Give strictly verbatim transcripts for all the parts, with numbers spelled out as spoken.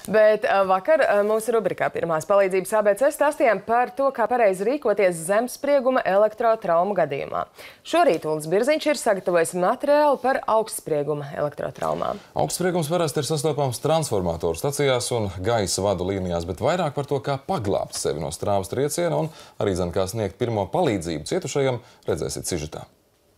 Bet vakar mūsu rubrikā Pirmās palīdzības A B C stāstījām par to, kā pareizi rīkoties zemsprieguma elektrotraumu gadījumā. Šorīt Uldis Birziņš ir sagatavojis materiālu par augstsprieguma elektrotraumām. Augstspriegums parasti ir sastopams transformatoru stacijās un gaisa vadu līnijās, bet vairāk par to, kā paglābt sevi no strāvas trieciena un arī zin, kā sniegt pirmo palīdzību cietušajam, redzēsiet sižetā.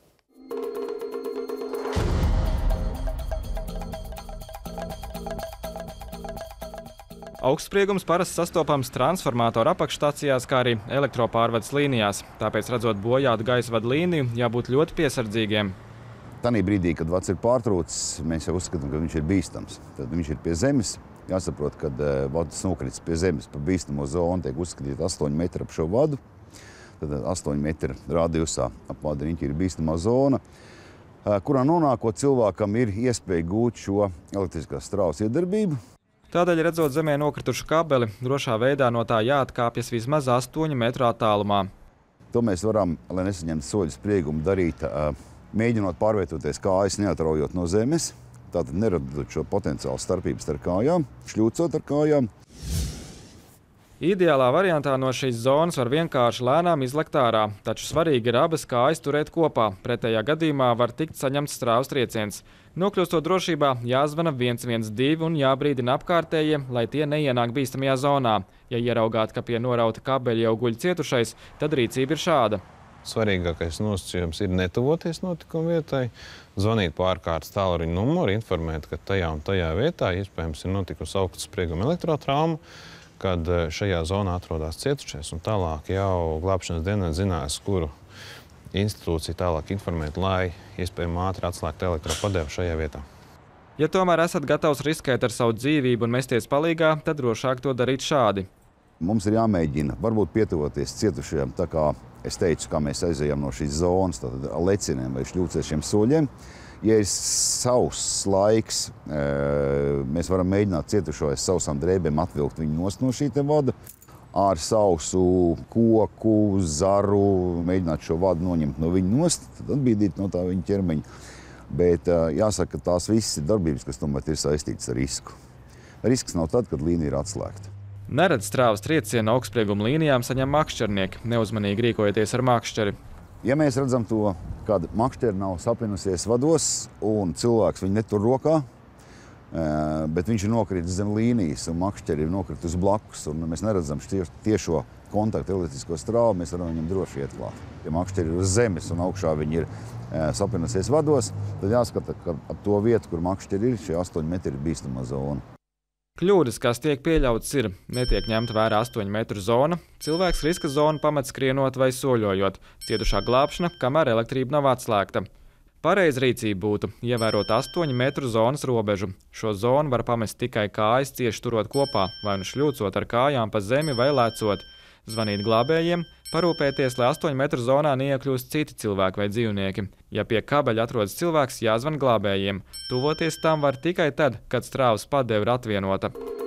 Augstspriegums parasti sastopams transformatoru apakšstacijās, kā arī elektropārvades līnijās. Tāpēc, redzot bojātu gaisa vadu līniju, jābūt ļoti piesardzīgiem. Tanī brīdī, kad vads ir pārtrūcis, mēs jau uzskatām, ka viņš ir bīstams. Tad viņš ir pie zemes. Jāsaprot, kad vads nokrits pie zemes pa bīstamo zonu, tiek uzskatīt astoņi metri ap šo vadu. Tad astoņi metri radiusā ap vadu riņķi ir bīstamā zona, kurā nonākot cilvēkam ir iespēja gūt šo elektriskās strāvas iedarbību. Tādēļ, redzot zemē nokritušu kabeli, drošā veidā no tā jāatkāpjas vismaz astoņu metru attālumā. To mēs varam, lai nesaņemtu soļu spriegumu, darīt, mēģinot pārvietoties kājas neatraujot no zemes, tātad neradot šo potenciālu starpību starp kājām, šļūcot ar kājām. Ideālā variantā no šīs zonas var vienkārši lēnām izlekt ārā, taču svarīgi ir abas kājas turēt kopā. Pretējā gadījumā var tikt saņemts strāvas trieciens. Nokļūstot drošībā, jāzvana viens viens divi un jābrīdina apkārtējie, lai tie neienāk bīstamajā zonā. Ja ieraugāt, ka pie norauta kabeļa jau guļ cietušais, tad rīcība ir šāda. Svarīgākais nosacījums ir netuvoties notikuma vietai, zvanīt pa ārkārtas tālruņa numuru, informēt, ka tajā un tajā vietā iespējams ir notikusi augstsprieguma elektrotrauma, kad šajā zonā atrodas cietušais, un tālāk jau glābšanas dienā zinās, kuru institūciju tālāk informēt, lai iespējami ātri atslēgtu elektropadevi šajā vietā. Ja tomēr esat gatavs riskēt ar savu dzīvību un mesties palīgā, tad drošāk to darīt šādi. Mums ir jāmēģina varbūt pietuvoties cietušajiem, tā kā es teicu, kā mēs aizējām no šīs zonas, tātad leciniem vai šļūcēšiem soļiem. Ja ir sauss laiks, mēs varam mēģināt cietušo aiz sausām drēbēm atvilkt viņu nost no šī te vada. Ar sausu koku, zaru, mēģināt šo vadu noņemt no viņa nost, tad atbīdīt no tā viņa ķermeņa. Bet jāsaka, ka tās visas ir darbības, kas tomēr ir saistītas ar risku. Risks nav tad, kad līnija ir atslēgta. Neredz strāvas triecienu augstsprieguma līnijām saņem makšķernieki, neuzmanīgi rīkojoties ar makšķeri. Ja mēs redzam to, kad makšķeri nav sapinusies vados un cilvēks viņu netur rokā, bet viņš ir nokritis zem līnijas un makšķeri ir nokritis blakus un mēs neredzam tiešo kontaktu elektrisko strāvu, mēs varam viņam droši iet klāt. Ja makšķeri ir uz zemes un augšā viņi ir sapinusies vados, tad jāskata, ka ap to vietu, kur makšķeri ir, šie astoņi metri ir bīstamā zona. Kļūdas, kas tiek pieļautas, ir netiek ņemta vērā astoņu metru zona, cilvēks riska zonu pamet skrienot vai soļojot, cietušā glābšana, kamēr elektrība nav atslēgta. Pareiza rīcība būtu ievērot astoņu metru zonas robežu. Šo zonu var pamest tikai kājas cieši turot kopā, vai nu šļūcot ar kājām pa zemi vai lecot, zvanīt glābējiem, parūpēties, lai astoņu metru zonā neiekļūst citi cilvēki vai dzīvnieki. Ja pie kabeļa atrodas cilvēks, jāzvan glābējiem. Tuvoties tam var tikai tad, kad strāvas padeve ir atvienota.